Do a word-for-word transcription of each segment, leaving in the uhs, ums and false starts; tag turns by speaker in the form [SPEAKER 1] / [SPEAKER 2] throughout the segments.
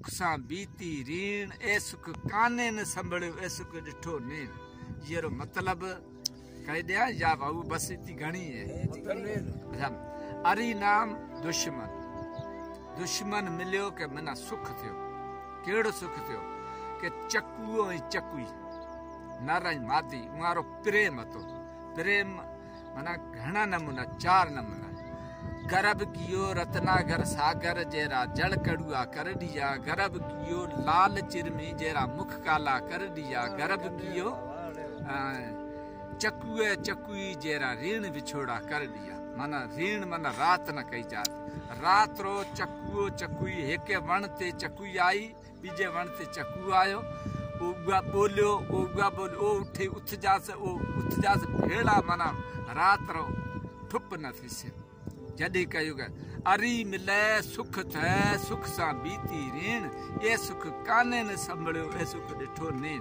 [SPEAKER 1] सुख सां बीती रीण ए सुख काने न संभलियो ए सुख ॾिठो नेन येरो मतलब कह दिया या बाबू बस इतनी घणी है। अच्छा अरी नाम दुश्मन दुश्मन मिलियो के मना सुख थियो केड़ो सुख थियो के चक्कू ऐं चकुई नर ऐं मादी उहारो प्रेम हतो प्रेम मना घणा नमूना चार नमूना गर्भ कियो रत्नागर सागर जेरा जल कड़ुआ कर दिया गर्भ कियो लाल चिरमी जेरा मुख काला कर दिया गर्भ कियो चकुए चकुई जेरा ऋण विछोड़ा कर दिया माना ऋण माना रात न कही जात रात रो चकुओ चकुई हेके वण ते चकुई आई बीजे वण ते चकू आयो उगा बोलियो उगा बोलियो ओ उठे उठ जास ओ उठ जास भेड़ा माना रात रो ठुप न थिसे जॾहिं कयो अरी मिले सुख थे सुख सां बीती ऋण ए सुख काने न संभलियो ए सुख ॾिठो नेन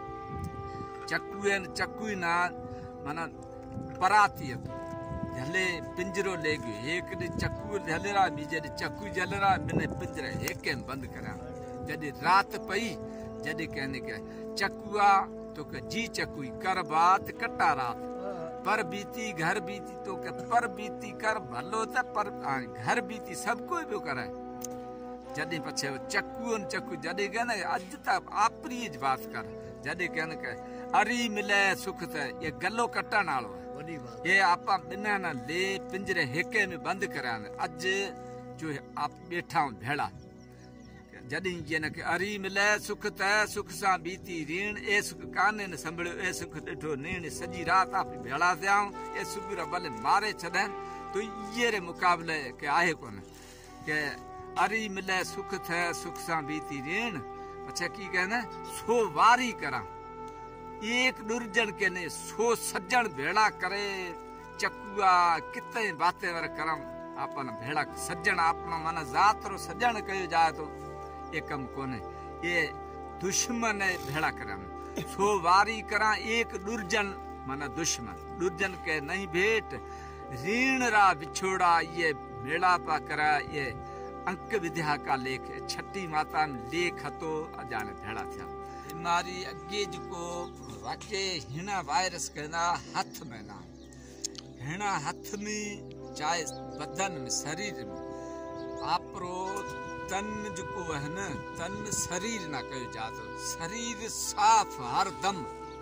[SPEAKER 1] चकुए चकुई ना माना पराती झले पिंजरो ले गयो एक ॾे चकू झलरा बीजे ॾे चकू झलरा बिने पिंजरे हेके बंद करा जॾहिं रात पई जॾहिं कहने के चकुआ तो के जी चकुई कर बात कटा रात पर बीती घर बीती तो के पर बीती कर भलो त पर घर बीती सब कोई भी करे जॾहिं पछे चकू चकू जॾहिं कहने अज तक आपरी बात कर जॾहिं कहने के अरी मिले सुख त ये गलो कटण वालो ये आपा बिना न ले पिंजरे हेके में बंद करा अज जो आप बैठा भेड़ा जॾहिं ये न के अरी मिले सुख त सुख सां बीती ऋण ए सुख काने न संभलियो ए सुख ॾिठो नेण सॼी रात आप भेड़ा थिया ए सुबुह भले मारे छॾनि तो ये रे मुकाबले के आहे कोन के अरी मिले सुख थ सुख सां बीती ऋण अच्छा की कहना सो वारी करा एक दुर्जन के ने सो सज्जन भेड़ा करे चकुआ कितने बातें वर करम अपन भेड़ा सज्जन अपना माना जात रो सज्जन कयो जाए तो ये कम कोने ये दुश्मन भेड़ा करम सो वारी करा एक दुर्जन माना दुश्मन दुर्जन के नहीं भेंट ऋण रा बिछोड़ा ये भेड़ा पा करा ये अंक विद्या का लेख छठी माता में लेख हतो अजाने भेड़ा थिया बीमारी अगे जो वाके हिना वायरस कहना हाथ में ना हिना हाथ में चाहे बदन में शरीर में आपरो तन जो है न तन शरीर ना कहो जातो शरीर साफ हर दम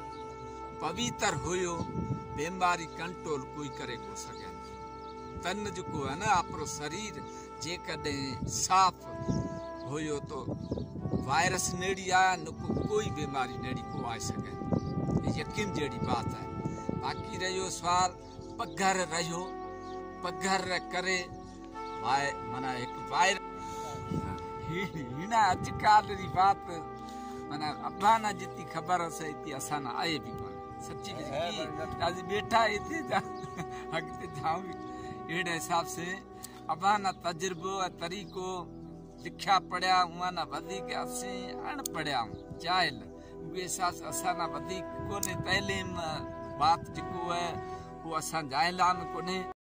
[SPEAKER 1] पवित्र होयो बीमारी कंट्रोल कोई करे को सके तन जो है न आपरो शरीर जे कदे साफ होयो तो वायरस नेड़ी आया न को कोई बीमारी नेड़ी को आ सके यकीन जड़ी बात है बाकी रहो सवाल पघर रहो पघर करे वाय मना एक वायर हिना अजकाल री बात मना अबाना जितनी खबर से इतनी आसान आए भी कोन सच्ची की आज बैठा इतने हकते जाऊं एड़े हिसाब से अबाना तजुर्बो तरीको लिखा पढ़िया उमाना वधिक असी अण पढ़िया जाहिल उहे सास असाना वधिक कोने तइलीम बात जेको है वो असां जाहिलान कोने।